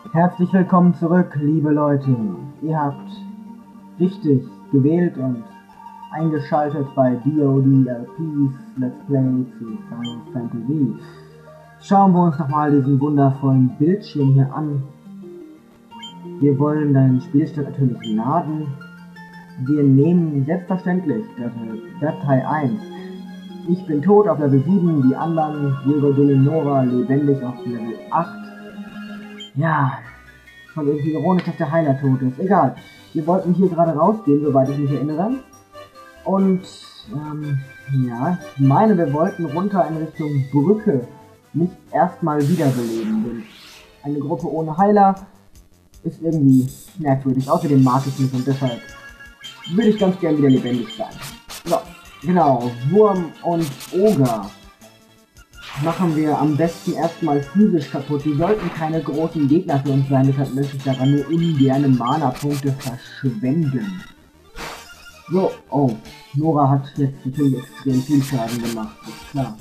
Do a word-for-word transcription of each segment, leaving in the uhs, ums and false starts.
Herzlich willkommen zurück, liebe Leute. Ihr habt richtig gewählt und eingeschaltet bei D O D L P's Let's Play zu Final Fantasy. Schauen wir uns nochmal diesen wundervollen Bildschirm hier an. Wir wollen deinen Spielstand natürlich laden. Wir nehmen selbstverständlich Datei eins. Ich bin tot auf Level sieben, die anderen, Diego, Dylan, Nora, lebendig auf Level acht. Ja, schon irgendwie ironisch, dass der Heiler tot ist. Egal, wir wollten hier gerade rausgehen, soweit ich mich erinnere. Und, ähm, ja, ich meine, wir wollten runter in Richtung Brücke, nicht erstmal wiederbeleben. Denn eine Gruppe ohne Heiler ist irgendwie merkwürdig. Außerdem mag ich nicht und deshalb würde ich ganz gern wieder lebendig sein. So, genau, Wurm und Oger machen wir am besten erstmal physisch kaputt. Die sollten keine großen Gegner für uns sein, deshalb möchte ich daran nur ungerne Mana-Punkte verschwenden. So, oh, Nora hat jetzt natürlich extrem viel Schaden gemacht, ist klar.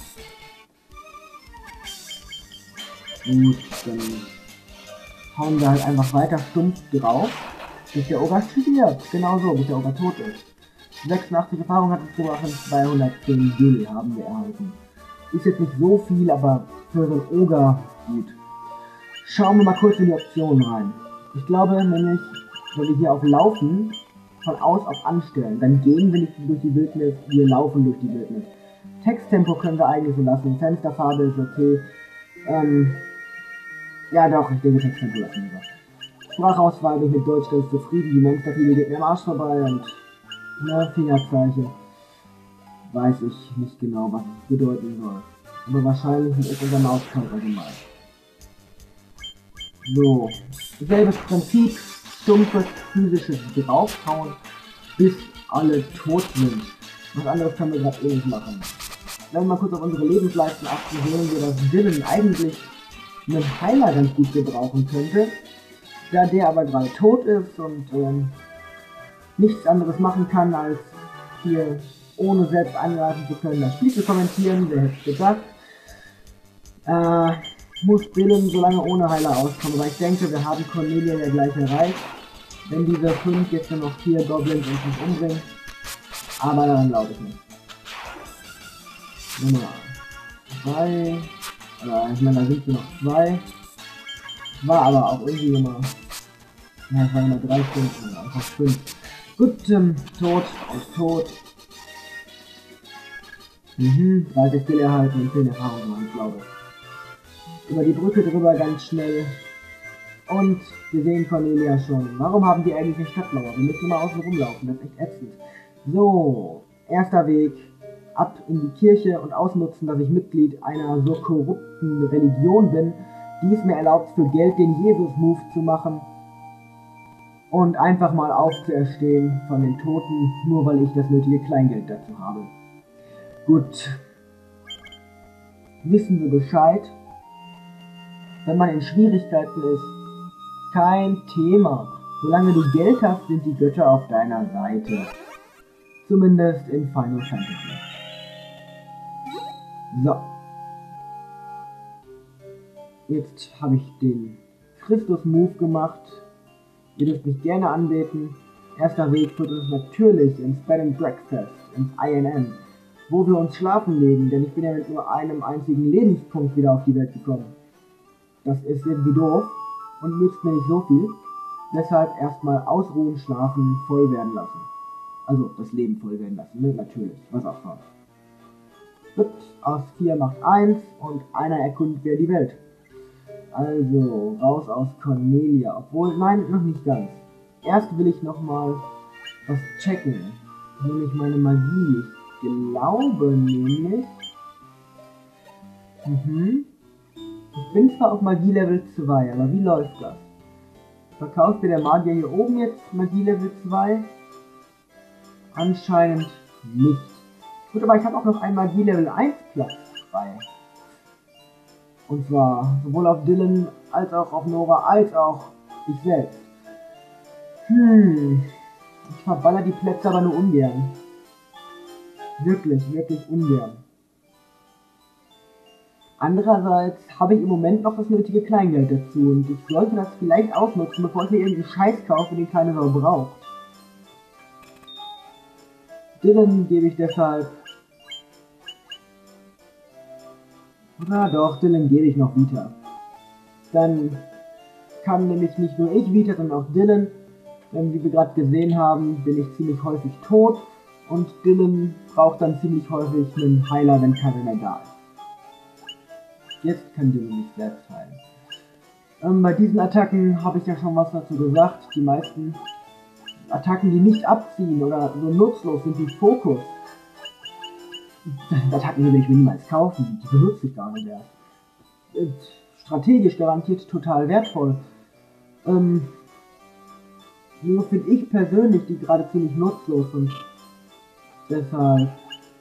Gut, dann hauen wir halt einfach weiter stumpf drauf, bis der Oger stirbt. Genau so, bis der Oger tot ist. sechsundachtzig Erfahrung hat es gebracht und zweihundertzehn Gil haben wir erhalten. Ist jetzt nicht so viel, aber für so einen Oger gut. Schauen wir mal kurz in die Optionen rein. Ich glaube nämlich, wenn wir hier auf Laufen von aus auf anstellen, dann gehen wir nicht durch die Wildnis, wir laufen durch die Wildnis. Texttempo können wir eigentlich so lassen, Fensterfarbe ist okay. Ähm, ja doch, ich denke Texttempo lassen wir. Sprachauswahl bin ich mit Deutsch ganz zufrieden, die Monsterfiele geht mir am Arsch vorbei und ne, Fingerzeichen. Weiß ich nicht genau, was es bedeuten soll. Aber wahrscheinlich ist unser Mauskörper gemeint. So, selbes Prinzip, stumpfes physisches Draufhauen, bis alle tot sind. Was anderes können wir gerade eh nicht machen. Wenn wir mal kurz auf unsere Lebensleisten achten, sehen wir, dass Dylan eigentlich einen Heiler ganz gut gebrauchen könnte. Da der aber gerade tot ist und ähm, nichts anderes machen kann, als hier ohne selbst angreifen zu können, das Spiel zu kommentieren, wer hätte es gedacht. Äh, muss Dylan so lange ohne Heiler auskommen, aber ich denke, wir haben Cornelia ja gleich erreicht, wenn diese fünf jetzt nur noch vier Goblins uns nicht umbringen. Aber daran glaube ich nicht. Nummer zwei, oder ich meine, da sind wir noch zwei. War aber auch irgendwie Nummer, ja, es war Nummer drei Stunden, oder fast fünf. Gut, ähm, tot, ist tot. Mhm, dreißig Skill erhalten und zehn Erfahrung gemacht, glaube ich. Über die Brücke drüber ganz schnell. Und wir sehen Cornelia schon. Warum haben die eigentlich eine Stadtmauer? Wir müssen immer außen rumlaufen, das ist echt ätzend. So, erster Weg. Ab in die Kirche und ausnutzen, dass ich Mitglied einer so korrupten Religion bin, die es mir erlaubt, für Geld den Jesus-Move zu machen. Und einfach mal aufzuerstehen von den Toten, nur weil ich das nötige Kleingeld dazu habe. Gut, wissen wir Bescheid. Wenn man in Schwierigkeiten ist, kein Thema. Solange du Geld hast, sind die Götter auf deiner Seite. Zumindest in Final Fantasy. So. Jetzt habe ich den Christus-Move gemacht. Ihr dürft mich gerne anbeten. Erster Weg führt uns natürlich ins Bed and Breakfast, ins I N N. Wo wir uns schlafen legen, denn ich bin ja mit nur einem einzigen Lebenspunkt wieder auf die Welt gekommen. Das ist irgendwie doof und nützt mir nicht so viel. Deshalb erstmal ausruhen, schlafen, voll werden lassen. Also das Leben voll werden lassen, ne? Natürlich, was auch sonst. Gut, aus vier macht eins und einer erkundet wieder die Welt. Also, raus aus Cornelia, obwohl, nein, noch nicht ganz. Erst will ich nochmal was checken, nämlich meine Magie. Ich glaube nämlich, mhm. Ich bin zwar auf Magie Level zwei, aber wie läuft das? Verkauft mir der Magier hier oben jetzt Magie Level zwei? Anscheinend nicht. Gut, aber ich habe auch noch ein Magie Level eins Platz frei. Und zwar sowohl auf Dylan, als auch auf Nora, als auch ich selbst. Hm, ich verballer die Plätze aber nur ungern. Wirklich, wirklich ungern. Andererseits habe ich im Moment noch das nötige Kleingeld dazu und ich sollte das vielleicht ausnutzen, bevor ich mir irgendeinen Scheiß kaufe, den keine Sau braucht. Dylan gebe ich deshalb... Na doch, Dylan gebe ich noch Vita. Dann kann nämlich nicht nur ich Vita, sondern auch Dylan. Denn wie wir gerade gesehen haben, bin ich ziemlich häufig tot. Und Dylan braucht dann ziemlich häufig einen Heiler, wenn keiner mehr da ist. Jetzt kann Dylan sich selbst heilen. Ähm, bei diesen Attacken habe ich ja schon was dazu gesagt. Die meisten Attacken, die nicht abziehen oder so nutzlos sind wie Fokus. Das sind Attacken, die will ich mir niemals kaufen. Die benutze ich gar nicht mehr. Strategisch garantiert total wertvoll. Ähm, nur finde ich persönlich die gerade ziemlich nutzlos und deshalb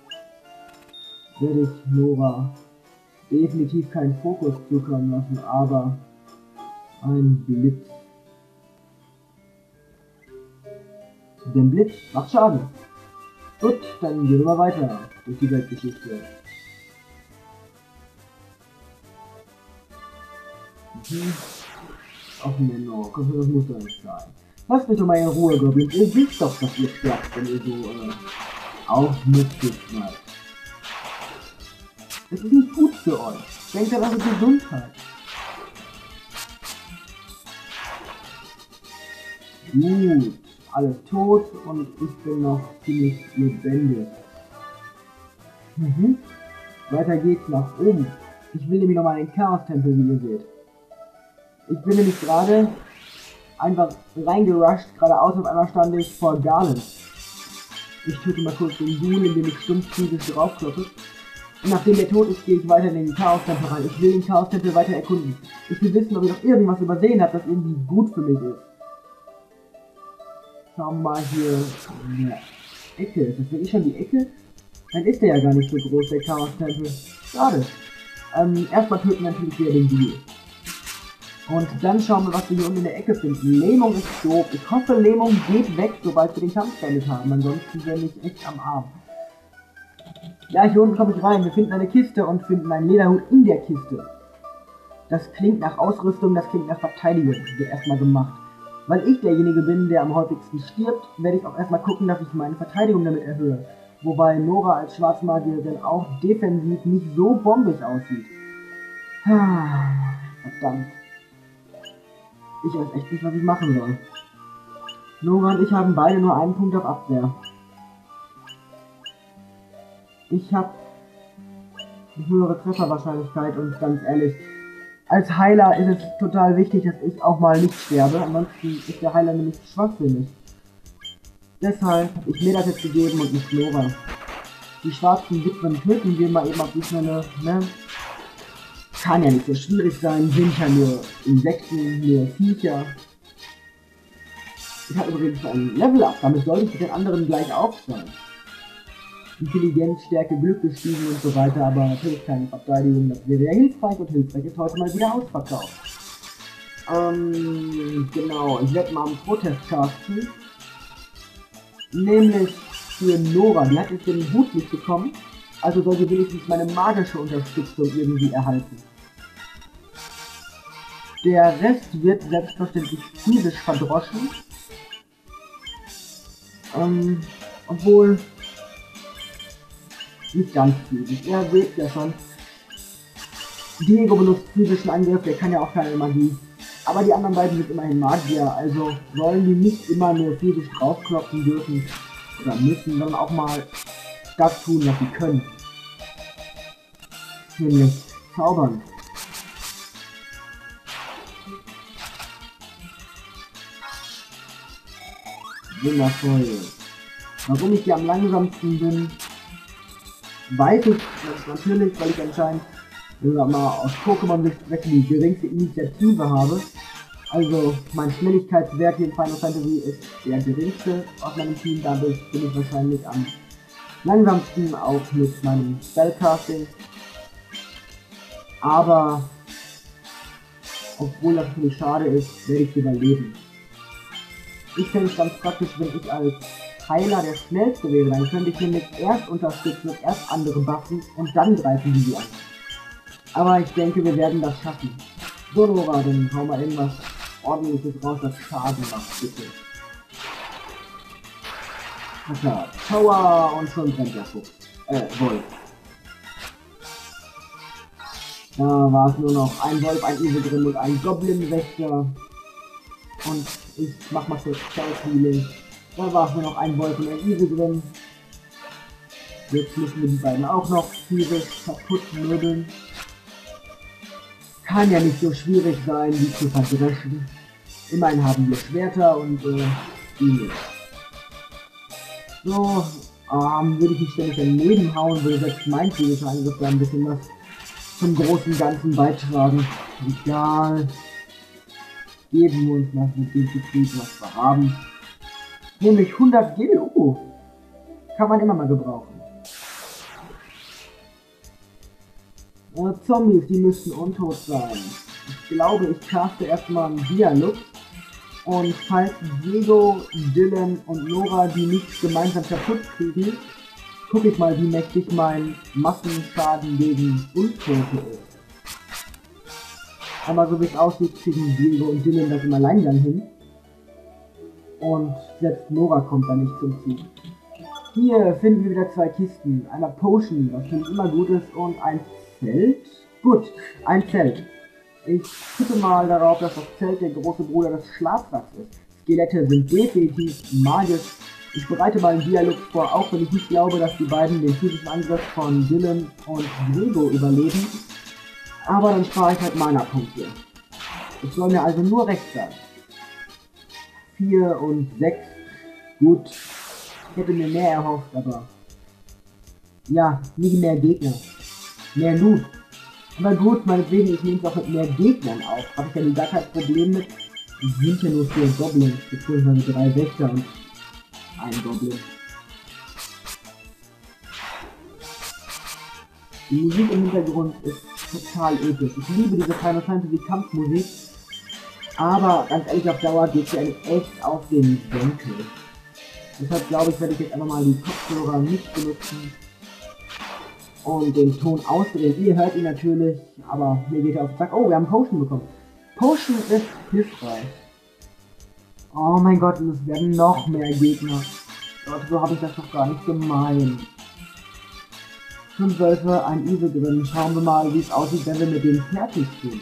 werde ich Nora definitiv keinen Fokus zukommen lassen, aber ein Blitz. Der Blitz macht Schaden. Gut, dann gehen wir weiter durch die Weltgeschichte. Mhm. Ach Menno, komm, das muss doch nicht sein. Lasst mich doch mal in Ruhe, Goblins. Ihr wisst doch, dass ihr sterbt, wenn ihr so äh, aufmützig seid. Es ist nicht gut für euch. Denkt an eure Gesundheit. Gut, alles tot und ich bin noch ziemlich lebendig. Mhm. Weiter geht's nach oben. Ich will nämlich nochmal in den Chaos-Tempel, wie ihr seht. Ich bin nämlich gerade einfach reingerusht, geradeaus auf einmal stand ich vor Garland. Ich töte mal kurz den Ghoul, indem ich stumpf physisch draufklopfe. Und nachdem der tot ist, gehe ich weiter in den Chaos-Tempel rein. Ich will den Chaos-Tempel weiter erkunden. Ich will wissen, ob ich noch irgendwas übersehen habe, das irgendwie gut für mich ist. Schauen wir mal hier in der Ecke. Ist das wirklich schon die Ecke? Dann ist der ja gar nicht so groß, der Chaos-Tempel. Schade. Ähm, erstmal töten wir natürlich wieder den Ghoul. Und dann schauen wir, was wir hier unten in der Ecke finden. Lähmung ist doof. Ich hoffe, Lähmung geht weg, sobald wir den Kampf beendet haben. Ansonsten wäre ich echt am Arm. Ja, hier unten komme ich rein. Wir finden eine Kiste und finden einen Lederhut in der Kiste. Das klingt nach Ausrüstung, das klingt nach Verteidigung. Das wird erstmal gemacht. Weil ich derjenige bin, der am häufigsten stirbt, werde ich auch erstmal gucken, dass ich meine Verteidigung damit erhöhe. Wobei Nora als Schwarzmagierin auch defensiv nicht so bombig aussieht. Verdammt. Ich weiß echt nicht, was ich machen soll. Nora und ich haben beide nur einen Punkt auf Abwehr. Ich habe eine höhere Trefferwahrscheinlichkeit und ganz ehrlich, als Heiler ist es total wichtig, dass ich auch mal nicht sterbe. Ansonsten ist der Heiler nämlich schwachsinnig. Deshalb habe ich mir das jetzt gegeben und nicht Nora. Die schwarzen Witwen töten wir mal eben auf die Schnelle, ne? Kann ja nicht so schwierig sein, sind ja nur Insekten, nur Viecher. Ich habe übrigens ein Level-Up, damit sollte ich mit den anderen gleich auf sein. Intelligenz, Stärke, Glück gestiegen und so weiter, aber natürlich keine Verteidigung, das wäre ja hilfreich und hilfreich ist heute mal wieder ausverkauft. Ähm, genau, ich werde mal einen Protest casten. Nämlich für Nora, die hat jetzt den Hut nicht bekommen, also soll sie wenigstens meine magische Unterstützung irgendwie erhalten. Der Rest wird selbstverständlich physisch verdroschen. Ähm, obwohl... nicht ganz physisch. Ihr seht ja schon. Diego benutzt physischen Angriff, der kann ja auch keine Magie. Aber die anderen beiden sind immerhin Magier, also sollen die nicht immer nur physisch draufklopfen dürfen oder müssen, sondern auch mal das tun, was sie können. Nämlich zaubern. Wundervoll. Warum ich hier am langsamsten bin, weiß ich natürlich, weil ich anscheinend mal aus Pokémon-Sicht die geringste Initiative habe. Also mein Schnelligkeitswert hier in Final Fantasy ist der geringste aus meinem Team, dadurch bin ich wahrscheinlich am langsamsten, auch mit meinem Spellcasting. Aber obwohl das natürlich schade ist, werde ich überleben. Ich finde es ganz praktisch, wenn ich als Heiler der schnellste wäre, dann könnte ich nämlich erst unterstützen und erst andere buffen und dann greifen die sie an. Aber ich denke, wir werden das schaffen. So, Nora, dann hau mal irgendwas ordentliches raus, das Schaden macht, bitte. Klar, Power und schon brennt der Fuchs. Äh, Wolf. Da war es nur noch ein Wolf, ein Esel drin und ein Goblin-Wächter. Und ich mach mal kurz Self-Healing. Da war es nur noch ein Wolf und ein Esel drin. Jetzt müssen wir die beiden auch noch physisch kaputt möbeln. Kann ja nicht so schwierig sein, die zu verdreschen. Immerhin haben wir Schwerter und äh, die nicht. So, ähm, würde ich mich ständig daneben hauen, würde selbst mein physischer Angriff da ein bisschen was zum großen Ganzen beitragen. Egal. Geben wir uns mal mit dem zufrieden, was wir haben. Nämlich hundert Gil. Oh, kann man immer mal gebrauchen. Äh, Zombies, die müssten untot sein. Ich glaube, ich caste erstmal einen Dialog. Und falls Diego, Dylan und Nora die nicht gemeinsam kaputt kriegen, gucke ich mal, wie mächtig mein Massenschaden gegen Untote ist. Aber so wie es aussieht, kriegen Diego und Dylan das im Alleingang hin. Und selbst Nora kommt da nicht zum Zug. Hier finden wir wieder zwei Kisten. Einmal Potion, was schon immer gut ist, und ein Zelt. Gut, ein Zelt. Ich tippe mal darauf, dass das Zelt der große Bruder des Schlafsacks ist. Skelette sind definitiv magisch. Ich bereite mal einen Dialog vor, auch wenn ich nicht glaube, dass die beiden den physischen Angriff von Dylan und Diego überleben. Aber dann spare ich halt Mana-Punkte. Es soll mir also nur recht sein. vier und sechs. Gut. Ich hätte mir mehr erhofft, aber... Ja, nie mehr Gegner. Mehr Loot. Aber gut, meinetwegen, ich nehme es auch mit mehr Gegnern auf. Habe ich ja gar kein Problem mit. Es sind ja nur vier Goblins, beziehungsweise drei Wächter und ein Goblin. Die Musik im Hintergrund ist total episch. Ich liebe diese Final Fantasy Kampfmusik. Aber ganz ehrlich, auf Dauer geht sie einem echt auf den Senkel. Deshalb glaube ich, werde ich jetzt einfach mal die Kopfhörer nicht benutzen. Und den Ton ausdrehen. Ihr hört ihn natürlich, aber mir geht er auf den Sack. Oh, wir haben Potion bekommen. Potion ist hilfreich. Oh mein Gott, und es werden noch mehr Gegner. Gott, so habe ich das doch gar nicht gemeint. Fünf Wölfe, ein Esel drin. Schauen wir mal, wie es aussieht, wenn wir mit denen fertig sind.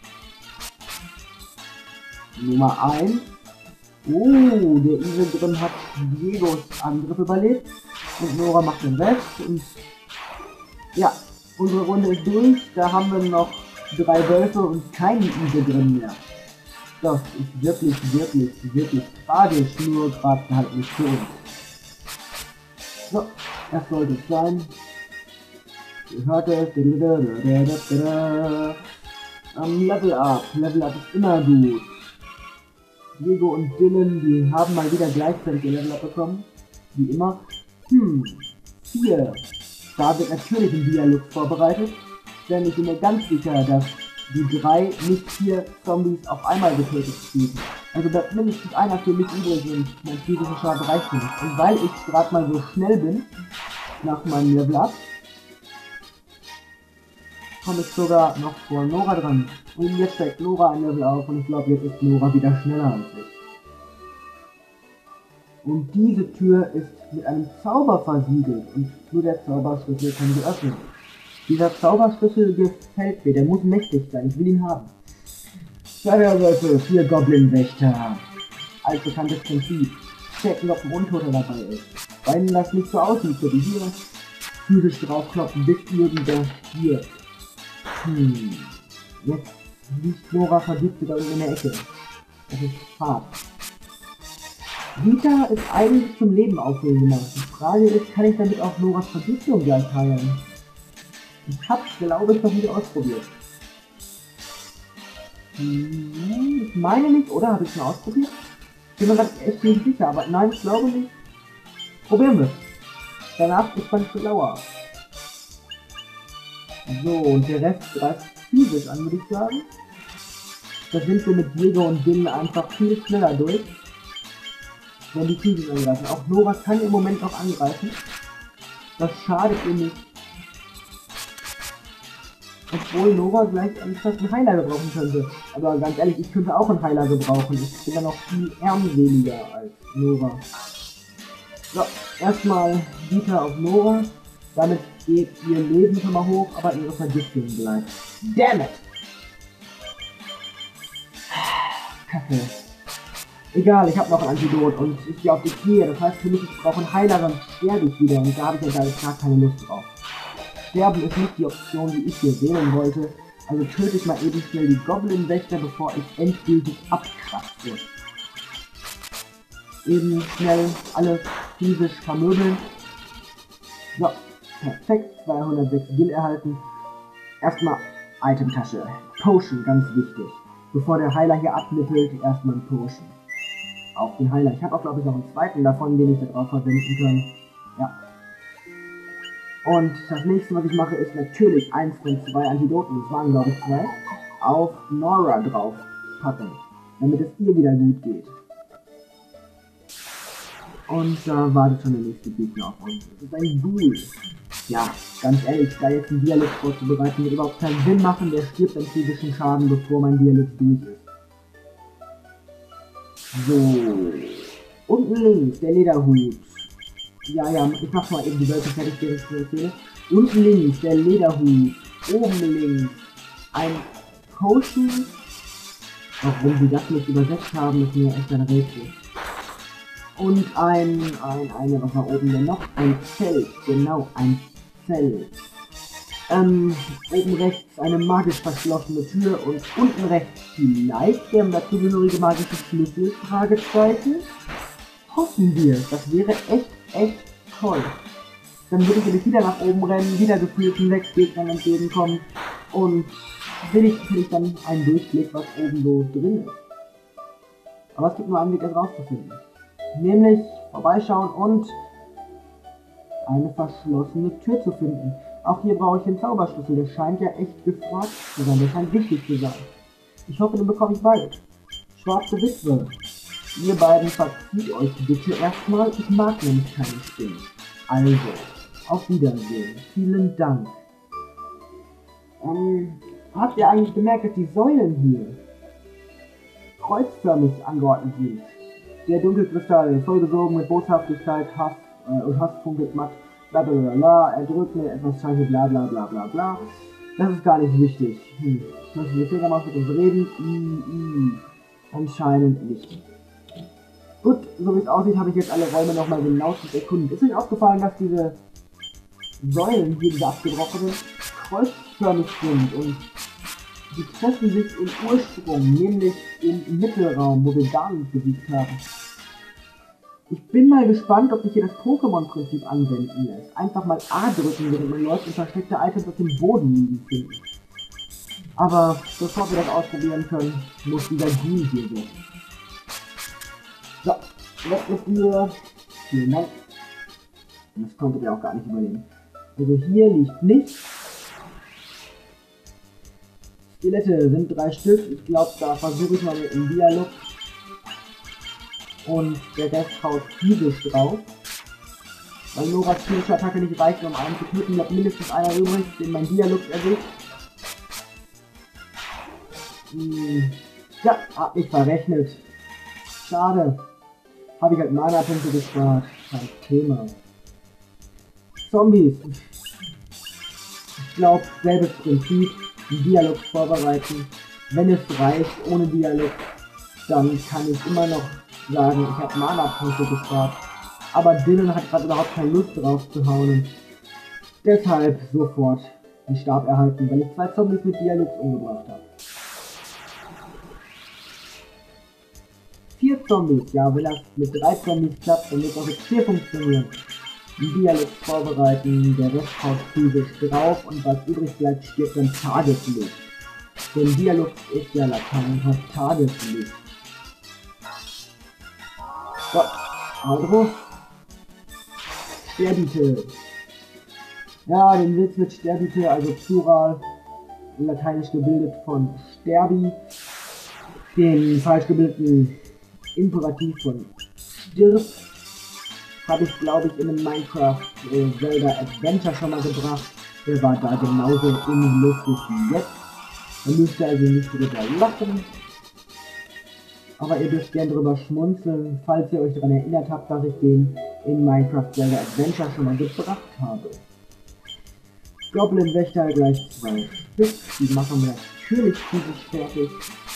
Nummer eins. Oh, der Esel drin hat Diegos Angriff überlebt. Und Nora macht den Rest. Und ja, unsere Runde ist durch. Da haben wir noch drei Wölfe und keine Esel drin mehr. Das ist wirklich, wirklich, wirklich tragisch. Nur gerade halt nicht für uns. So, das sollte es sein. Ihr hört es. Um, Level Up. Level Up ist immer gut. Diego und Dylan, die haben mal wieder gleichzeitig ihr Level Up bekommen. Wie immer. Hm. Hier. Da wird natürlich ein Dialog vorbereitet. Denn ich bin mir ganz sicher, dass die drei nicht vier Zombies auf einmal getötet kriegen. Also bleibt mindestens einer für mich übrig und mein physischer Schaden reicht nicht. Und weil ich gerade mal so schnell bin, nach meinem Level Up, komme ich sogar noch vor Nora dran. Und jetzt steigt Nora ein Level auf und ich glaube, jetzt ist Nora wieder schneller als ich. Und diese Tür ist mit einem Zauber versiegelt und nur der Zauberschlüssel kann sie öffnen. Dieser Zauberschlüssel gefällt mir, der muss mächtig sein, ich will ihn haben. Feuerwürfel, vier Goblin-Wächter. Altbekanntes Prinzip. Checken, ob ein Untoter dabei ist. Wenn das nicht so aussieht, so wie hier, physisch draufklopfen, bis irgendwer stirbt. Hm. Jetzt liegt Nora vergiftet da unten in der Ecke. Das ist hart. Vita ist eigentlich zum Leben auffüllen gemacht. Die Frage ist, kann ich damit auch Noras Vergiftung gleich heilen? Ich hab's, glaube ich, noch nicht ausprobiert. Hm, ich meine nicht, oder? Habe ich schon ausprobiert? Ich bin mir gerade echt nicht sicher, aber nein, ich glaube nicht. Probieren wir. Danach ist man schlauer. So, und der Rest greift physisch an, würde ich sagen. Da sind wir mit Diego und Dylan einfach viel schneller durch. Wenn die physisch angreifen. Auch Nora kann im Moment noch angreifen. Das schadet ihr nicht. Obwohl Nora gleich ernsthaft einen Heiler gebrauchen könnte. Aber ganz ehrlich, ich könnte auch einen Heiler gebrauchen. Ich bin ja noch viel ärmseliger als Nora. So, erstmal Vita auf Nora. Damit geht ihr Leben schon mal hoch, aber ihre Vergiftung bleibt. Damn it! Kacke. Egal, ich habe noch ein Antidot und ich gehe auf die Knie. Das heißt für mich, ich brauche einen Heiler, sonst sterbe ich wieder. Und da habe ich ja gar keine Lust drauf. Sterben ist nicht die Option, die ich hier wählen wollte. Also töte ich mal eben schnell die Goblin-Wächter, bevor ich endgültig abkratzt wird. Eben schnell alles physisch vermöbeln. So, perfekt. zweihundertsechs Gil erhalten. Erstmal Itemtasche. Potion, ganz wichtig. Bevor der Heiler hier abnippelt, erstmal ein Potion. Auf den Heiler. Ich habe auch, glaube ich, noch einen zweiten davon, den ich darauf verwenden kann. Ja. Und das nächste, was ich mache, ist natürlich eins von zwei Antidoten, das waren, glaube ich, zwei, auf Nora drauf packen, damit es ihr wieder gut geht. Und da äh, wartet schon der nächste Gegner auf uns. Das ist ein Ghoul. Ja, ganz ehrlich, da jetzt einen Dialog vorzubereiten, wird überhaupt keinen Sinn machen. Der stirbt an physischen Schaden, bevor mein Dialog durch ist. So. Unten links, der Lederhut. Ja, ja, ich mach mal eben die Wölfe fertig, während ich erzähle. Unten links, der Lederhut. Oben links, ein Potion. Auch wenn sie das nicht übersetzt haben, ist mir echt ein Rätsel. Und ein, ein, eine, was war oben denn noch? Ein Zelt, genau, ein Zelt. Ähm, oben rechts eine magisch verschlossene Tür und unten rechts vielleicht der dazugehörige magische Schlüssel, Fragezeichen. Hoffen wir, das wäre echt, echt toll. Dann würde ich nämlich wieder nach oben rennen, wieder gefühlten sechs Gegnern entgegenkommen und will ich natürlich dann einen Durchblick, was oben so drin ist. Aber es gibt nur einen Weg, es rauszufinden. Nämlich vorbeischauen und eine verschlossene Tür zu finden. Auch hier brauche ich den Zauberschlüssel, der scheint ja echt gefragt zu sein, der scheint wichtig zu sein. Ich hoffe, den bekomme ich bald. Schwarze Witwe. Ihr beiden verzieht euch bitte erstmal, ich mag nämlich keine Spinnen. Also, auf Wiedersehen. Vielen Dank. Ähm, habt ihr eigentlich gemerkt, dass die Säulen hier kreuzförmig angeordnet sind? Der Dunkelkristall, vollgesogen mit Boshaftigkeit, Hass äh, und Hass funkelt matt, bla bla bla bla, er drückt mir etwas Scheiße, bla bla bla bla bla. Das ist gar nicht wichtig. Hm, möchten die Fledermaus mit uns reden? I, I. Anscheinend nicht. Gut, so wie es aussieht, habe ich jetzt alle Räume nochmal genauestens erkundet. Ist euch aufgefallen, dass diese Säulen hier, diese abgebrochenen, kreuzförmig sind und die treffen sich im Ursprung, nämlich im Mittelraum, wo wir Garnet besiegt haben. Ich bin mal gespannt, ob sich hier das Pokémon-Prinzip anwenden lässt. Einfach mal A drücken, während man läuft und versteckte Items auf dem Boden liegen finden. Aber bevor wir das ausprobieren können, muss dieser Ghoul hier weg. So, weg ist ihr. Vielen Dank. Das konntet ihr auch gar nicht überleben. Also hier liegt nichts. Skelette sind drei Stück. Ich glaube, da versuche ich mal mit dem Dialog. Und der Rest haut physisch drauf. Weil Noras physische Attacke nicht reicht, um einen zu töten, bleibt mindestens einer übrig, den mein Dialog erwischt. Hm. Ja, hab mich verrechnet. Schade. Habe ich halt Mana-Punkte gespart. Kein Thema. Zombies. Ich glaube, selbes Prinzip. Den Dialog vorbereiten. Wenn es reicht, ohne Dialog, dann kann ich immer noch sagen, ich habe Mana-Punkte gespart. Aber Dylan hat gerade überhaupt keine Lust drauf zu hauen. Und deshalb sofort den Stab erhalten, weil ich zwei Zombies mit Dialogs umgebracht habe. Vier Zombies, ja, wenn das mit drei Zombies klappt, dann wird auch jetzt vier funktionieren. Den Dialog vorbereiten, der Rest haut physisch drauf und was übrig bleibt, stirbt dann Tageslicht. Denn Dialog ist ja Latein und hat Tageslicht. So, Adro. Sterbite. Ja, den Witz mit Sterbite, also Plural, lateinisch gebildet von Sterbi. Den falsch gebildeten Imperativ von Stirb. Habe ich, glaube ich, in einem Minecraft äh, Zelda Adventure schon mal gebracht. Der war da genauso unlustig wie jetzt. Man müsste also nicht drüber lachen. Aber ihr dürft gerne drüber schmunzeln, falls ihr euch daran erinnert habt, dass ich den in Minecraft Zelda Adventure schon mal gebracht habe. Goblin Wächter gleich zwei Stück. Die machen wir natürlich physisch fertig.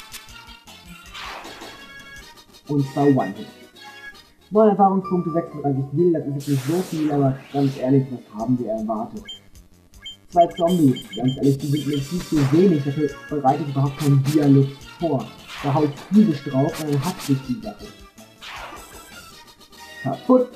Und zwar One-Hit. neun Erfahrungspunkte, sechsunddreißig Gil, das ist jetzt nicht so viel, aber ganz ehrlich, was haben wir erwartet? Zwei Zombies, ganz ehrlich, die sind mir viel zu wenig, dafür bereite ich überhaupt keinen Dialog vor. Da hau ich physisch drauf, und dann hat sich die Sache. Kaputt.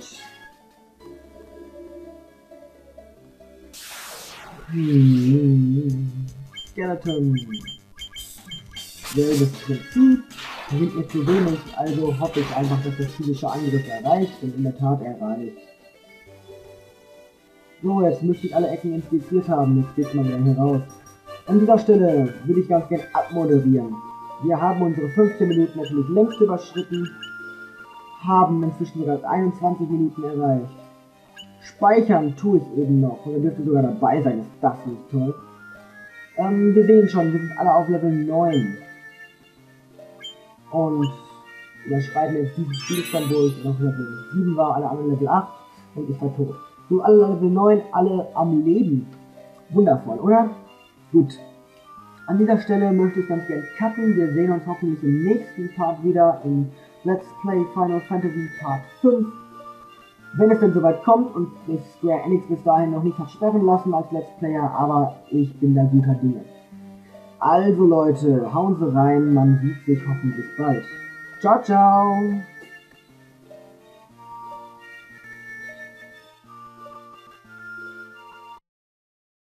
Hm. Skeleton. Selbes Prinzip. Sind mir zu wenig, also hoffe ich einfach, dass der physische Angriff erreicht und in der Tat erreicht. So, jetzt müsste ich alle Ecken inspiziert haben, jetzt geht's mal wieder hier raus. An dieser Stelle würde ich ganz gerne abmoderieren. Wir haben unsere fünfzehn Minuten natürlich längst überschritten, haben inzwischen sogar einundzwanzig Minuten erreicht. Speichern tue ich eben noch, und er dürfte sogar dabei sein, ist das nicht toll. Ähm, wir sehen schon, wir sind alle auf Level neun. Und überschreiben jetzt diesen Spielstand, wo ich noch Level sieben war, alle anderen Level acht und ich war tot. So, alle Level neun, alle am Leben. Wundervoll, oder? Gut. An dieser Stelle möchte ich ganz gern cutten. Wir sehen uns hoffentlich im nächsten Part wieder in Let's Play Final Fantasy Part fünf. Wenn es denn soweit kommt und sich Square Enix bis dahin noch nicht hat sperren lassen als Let's Player, aber ich bin da guter Dinge. Also Leute, hauen Sie rein, man sieht sich hoffentlich bald. Ciao, ciao!